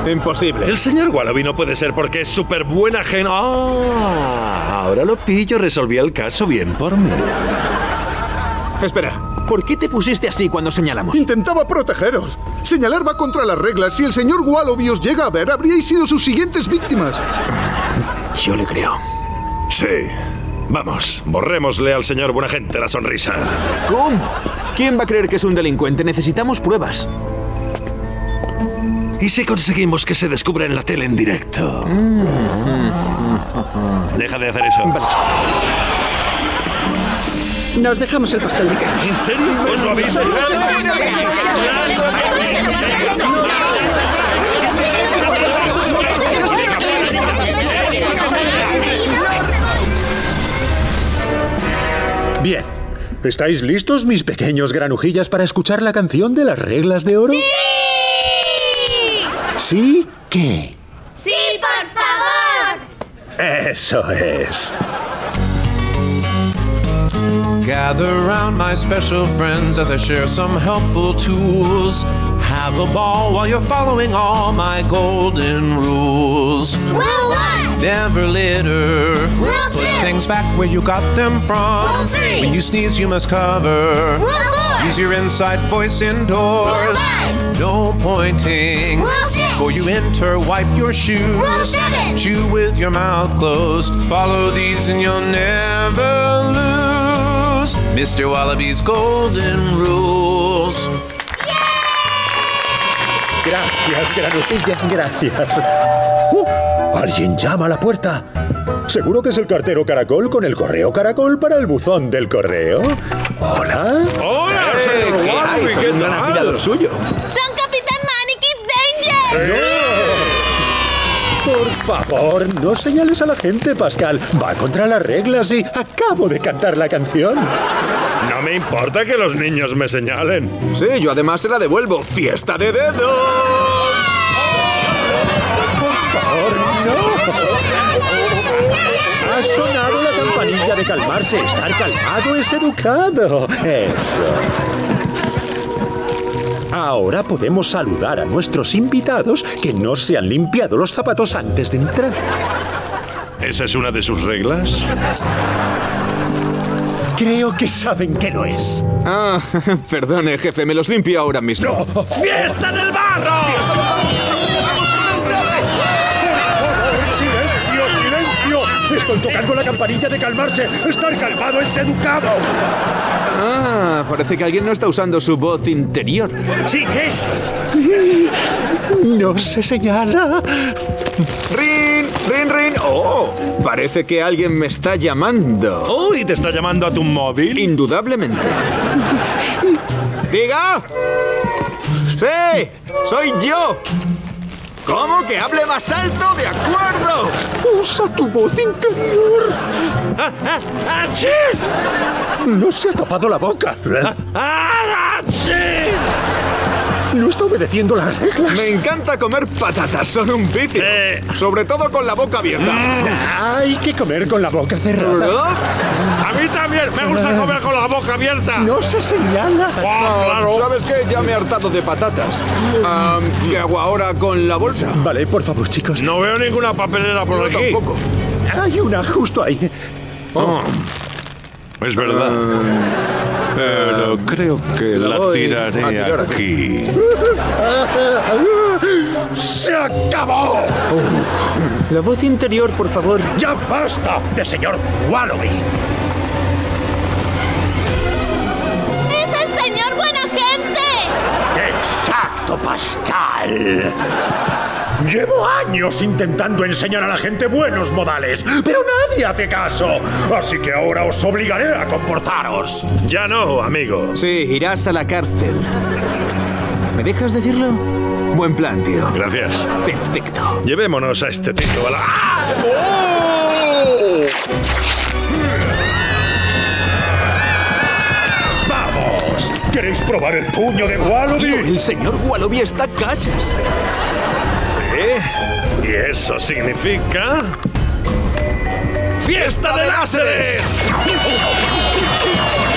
Imposible. El señor Wallaby no puede ser porque es súper buena gente. ¡Ah! Ahora lo pillo, resolví el caso bien por mí. Espera, ¿por qué te pusiste así cuando señalamos? Intentaba protegeros. Señalar va contra las reglas. Si el señor Wallaby os llega a ver, habríais sido sus siguientes víctimas. Yo le creo. Sí. Vamos, borrémosle al señor buena gente la sonrisa. ¿Cómo? ¿Quién va a creer que es un delincuente? Necesitamos pruebas. ¿Y si conseguimos que se descubra en la tele en directo? Deja de hacer eso. Vale. Nos dejamos el pastel de carne. ¿En serio? ¿Os lo habéis dejado? Bien. ¿Estáis listos, mis pequeños granujillas, para escuchar la canción de las reglas de oro? ¡Sí! ¿Sí qué? ¡Sí, por favor! Eso es. Gather round my special friends as I share some helpful tools. Have a ball while you're following all my golden rules. Rule 1! Never litter. Rule 2! Put things back where you got them from. Rule 3! When you sneeze, you must cover. Rule 4! Use your inside voice indoors. Rule 5! No pointing. Rule 6! Before you enter, wipe your shoes. Rule 7! Chew with your mouth closed. Follow these and you'll never lose. Mr. Wallaby's golden rules. Gracias, granujillas, gracias. ¿Alguien llama a la puerta? Seguro que es el cartero Caracol con el correo Caracol para el buzón del correo. ¿Hola? ¡Hola, señor Wallaby! ¿Qué Un gran tal? afilador suyo. ¡Son Capitán Maniquí Danger! Por favor, no señales a la gente, Pascal. Va contra las reglas y acabo de cantar la canción. No me importa que los niños me señalen. Sí, yo además se la devuelvo. ¡Fiesta de dedos! Por favor, no. Ha sonado la campanilla de calmarse. Estar calmado es educado. Eso. Ahora podemos saludar a nuestros invitados que no se han limpiado los zapatos antes de entrar. ¿Esa es una de sus reglas? Creo que saben que no es. Ah, perdone, jefe, me los limpio ahora mismo. ¡No! ¡Fiesta del barro! ¡Silencio, silencio! Estoy tocando la campanilla de calmarse. Estar calmado es educado. Ah, parece que alguien no está usando su voz interior. ¡Sí, es! No se señala. ¡Rin! ¡Rin, rin! ¡Oh! Parece que alguien me está llamando. ¡Uy! ¿Te está llamando a tu móvil? Indudablemente. ¡Diga! ¡Sí! ¡Soy yo! ¿Cómo? ¿Que hable más alto? ¡De acuerdo! Usa tu voz interior. ¡Achis! No se ha tapado la boca. ¡Achis! No está obedeciendo las reglas. Me encanta comer patatas, son un vicio. Sobre todo con la boca abierta. Hay que comer con la boca cerrada. ¡A mí también! ¡Me gusta comer con la boca abierta! No se señala. Claro. ¿Sabes qué? Ya me he hartado de patatas. ¿Qué hago ahora con la bolsa? Vale, por favor, chicos. No veo ninguna papelera por Yo aquí. tampoco. Hay una justo ahí. Es verdad. Pero creo que la voy tiraré a tirar aquí. ¡Se acabó! La voz interior, por favor. ¡Ya basta de señor Wallaby! ¡Es el señor buena gente! ¡Exacto, Pascal! Llevo años intentando enseñar a la gente buenos modales, pero nadie hace caso. Así que ahora os obligaré a comportaros. Ya no, amigo. Sí, irás a la cárcel. ¿Me dejas decirlo? Buen plan, tío. Gracias. Perfecto. Llevémonos a este tío a la... ¡Oh! ¡Vamos! ¿Queréis probar el puño de Wallaby? Tío, el señor Wallaby está cachas. ¿Y eso significa? ¡Fiesta de láseres!